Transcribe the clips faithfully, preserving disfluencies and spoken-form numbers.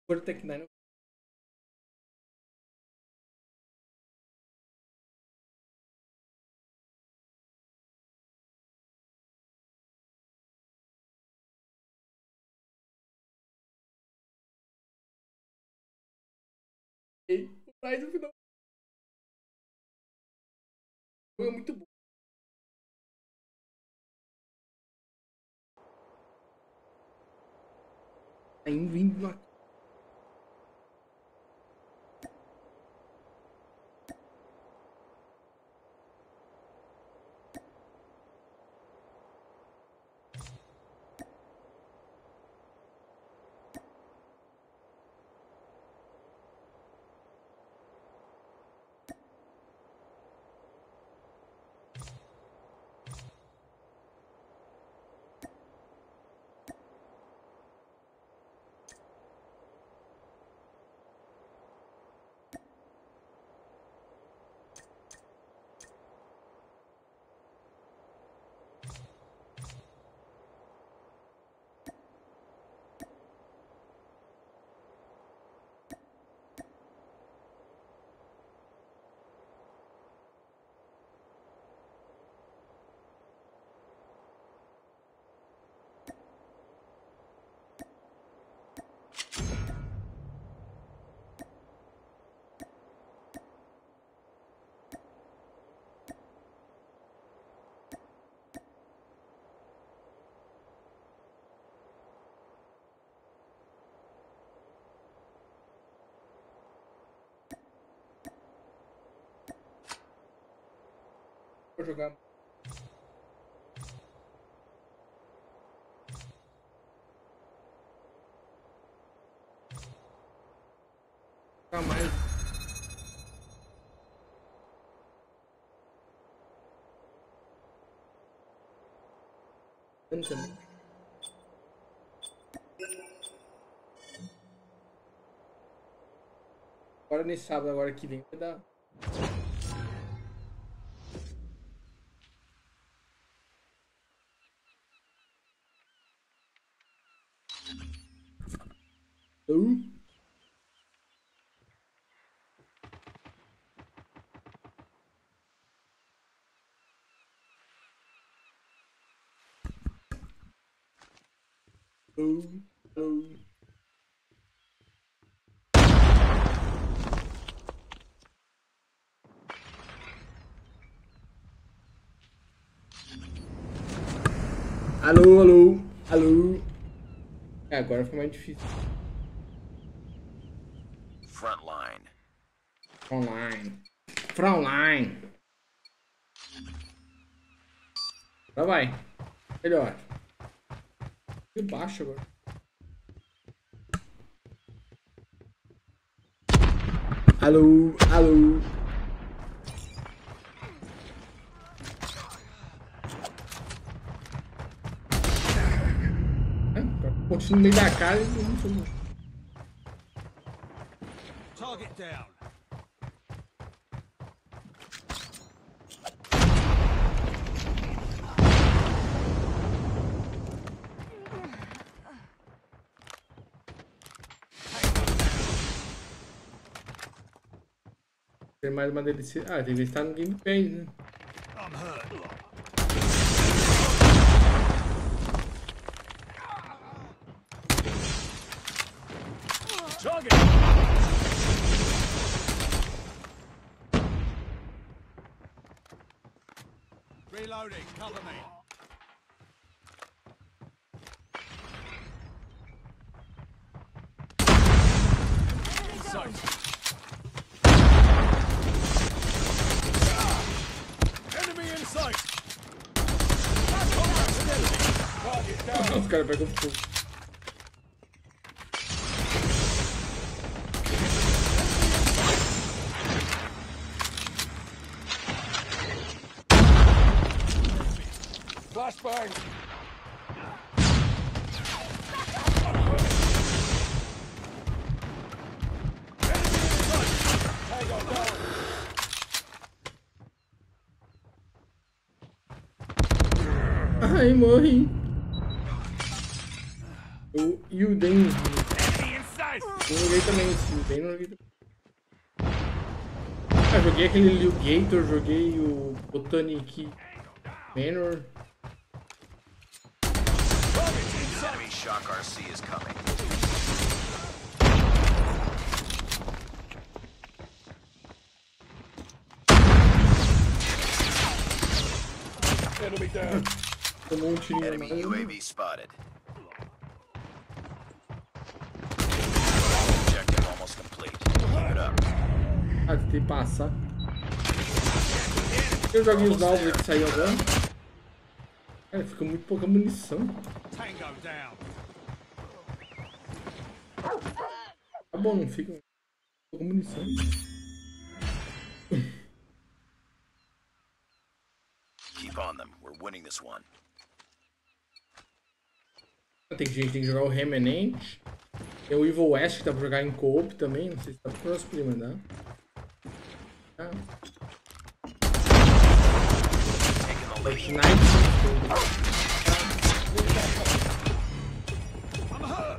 Por Tech Nine. O Price no final é muito bom. Tá indo, indo na... Vou jogar. Jogar mais. Eu não sei. Agora nesse sábado agora que vem vai dar. Uh. Uh. Uh. Alô, alô, alô. É, agora foi mais difícil. Frontline. Frontline. Frontline. Agora vai. Melhor. E baixo agora. Alô, alô. Continua no meio da cara e não foi. Target down. Tem mais uma delícia. Ah, deve estar no gameplay, né? I'm hurt. Target. Reloading. Cover me. Sight. Enemy in sight. Target down. Os caras pegam fogo. Flashbang. Ai, morri. O Yuden. Enemy in Eu joguei também esse, bem no joguei também. Ah, joguei aquele Liu Gator, joguei o Botanic Manor. Enemy Shock R C is coming. Enemy down. Tomou um tirinho Enemy mais. U A V spotted. Objective almost complete. Keep it up. Ah, tem que passar. Eu joguei os novos que saiu agora. Cara, fica muito pouca munição. Tango down. Tá bom, não fica pouca munição. Keep on them. We're winning this one. Tem gente tem que jogar o Remanente. Tem o Evil West que dá pra jogar em co-op também. Não sei se tá próximo de mandar. Ah. Taking the lead. Knight. I'm hurt.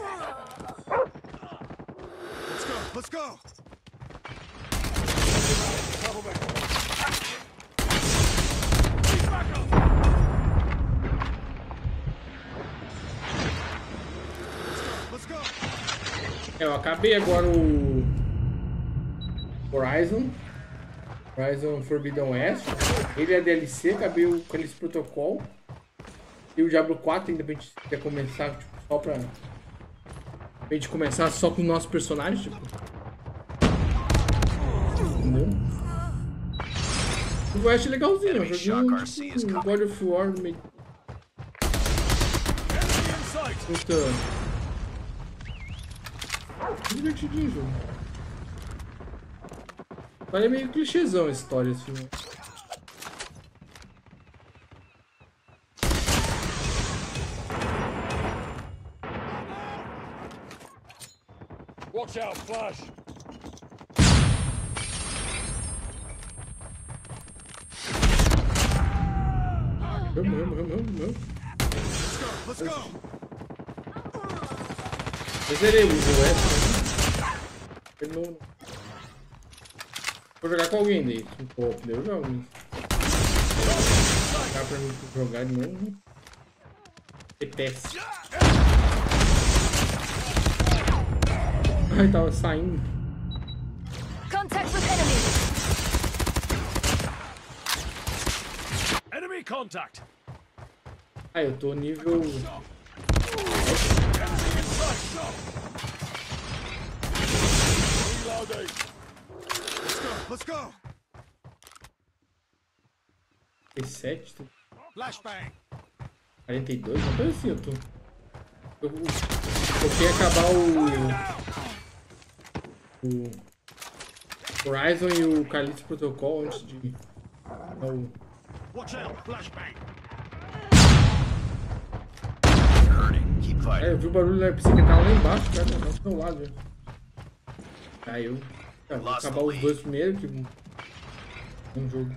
Let's go. Let's go. Cover me. Keep back up. Let's go. Let's go. É, eu acabei agora o Horizon. Horizon Forbidden West. Ele é D L C, acabei o Callisto Protocol. E o Diablo quatro ainda pra gente quer começar, tipo, só pra... Pra gente começar só com o nosso personagem, tipo. Entendeu? O West é legalzinho, eu joguei um, tipo, um God of War meio... Enemy in sight. Muito... Muito divertidinho o jogo. Mas é meio clichêzão a história, assim. Watch out, flash. Vamos, vamos, vamos, vamos. Let's go. Eu zerei o Evil West, né? Ele não... Vou jogar com alguém daí. Um pouco, daí eu jogo. Mas... Dá pra mim jogar de novo. Detesto. Ai, tava saindo. Contact with enemy. Enemy contact. Ah, eu tô nível... Enemy in sight. Reloading. Let's go. Let's go. sete, Flashbang. quarenta e dois, uma coisa assim eu tô. Eu, eu queria acabar o. O. Horizon e o Callisto Protocol antes de. O, Watch out. Flashbang. Hurting. Keep é, fighting. eu vi o barulho, eu pensei que ele tava lá embaixo, cara, não, do meu lado. Já. Caiu. Tá, vou acabar os dois primeiro, que. Um jogo.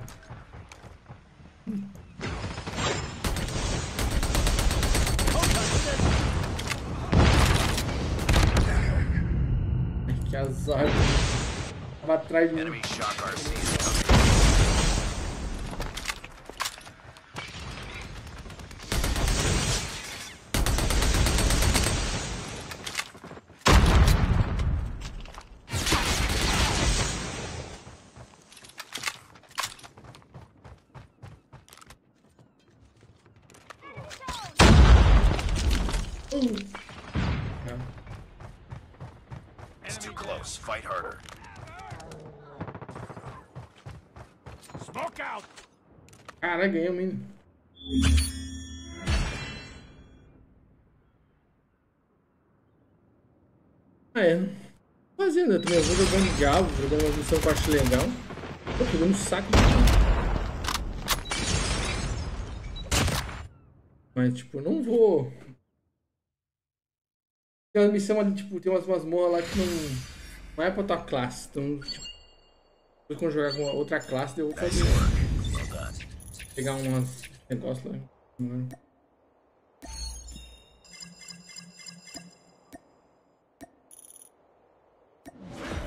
Ai, que azar. Tava atrás de mim. Enemy Shock R C is coming. It's too close. Fight harder. Smoke out. Cara, ganhamos, hein? Ah, é. Fazendo, eu também vou jogando Diablo, jogando uma missão que eu acho legal. Tô pegando um saco de... Mas, tipo, eu não vou... Tem uma missão ali, tipo, tem umas masmorras lá que não... Não é pra tua classe, então... Tipo, depois quando eu jogar com outra classe, eu vou fazer... Nice work. Well done. Pegar umas negócios lá.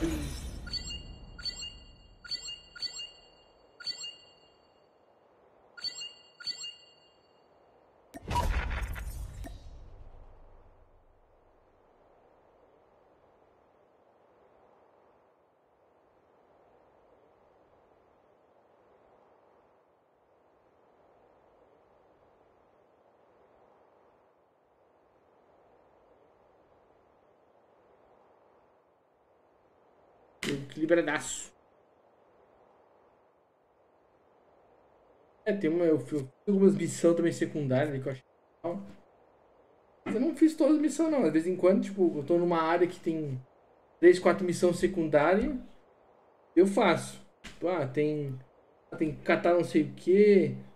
Equilibradaço. É, tem uma. Eu fiz algumas missões também secundárias ali que eu achei legal. Mas eu não fiz todas as missões, não. De vez em quando, tipo, eu tô numa área que tem três, quatro missões secundárias. Eu faço. Tipo, ah, tem. Tem que catar não sei o que.